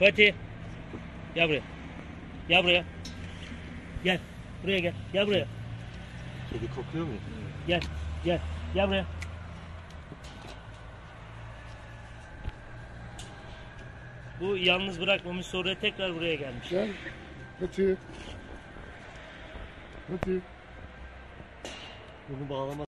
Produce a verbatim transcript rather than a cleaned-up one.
Fatih. Gel buraya. Gel buraya. Gel. Buraya gel. Gel buraya. Kedi kokuyor mu? Gel. Gel. Gel buraya. Bu yalnız bırakmamış, sonra tekrar buraya gelmiş. Gel. Hadi. Hadi. Bunu bağlama.